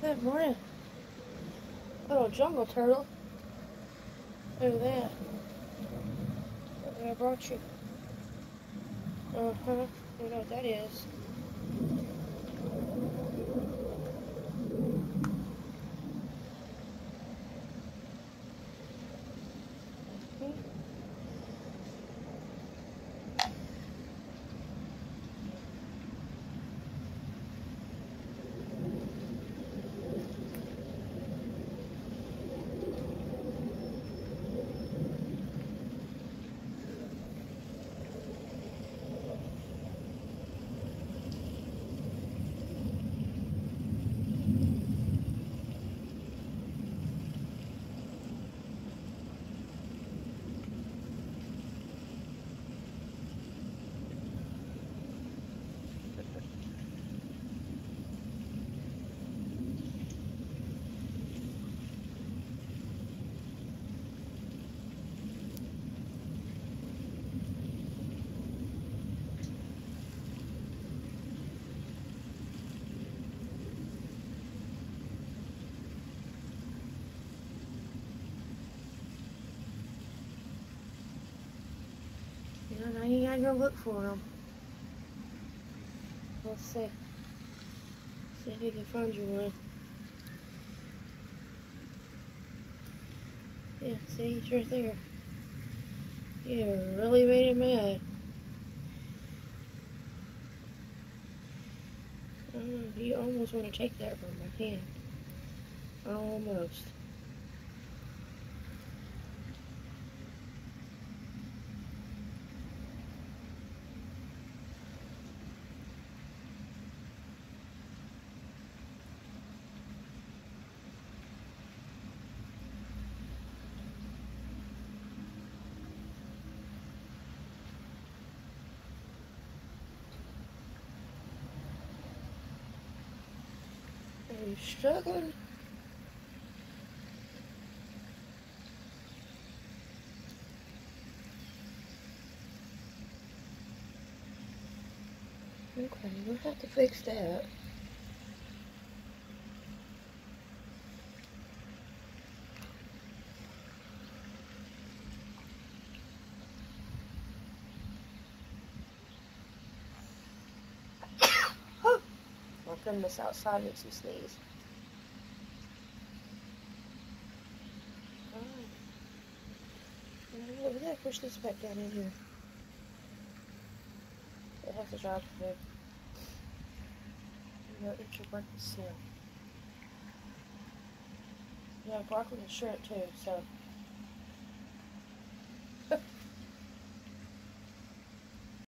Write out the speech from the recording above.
Good morning. Little jungle turtle. Look at that. Look what I brought you. Uh-huh. You know what that is. Now you gotta go look for them. Let's see. See if you can find you one. Yeah, see, he's right there. You really made him mad. You almost want to take that from my hand. Almost. Are you struggling? Okay, we'll have to fix that. My goodness, outside makes you sneeze. Alright. We gotta push this back down in here. It has to drop food. You know, eat your breakfast soon. You have broccoli and shrimp too, so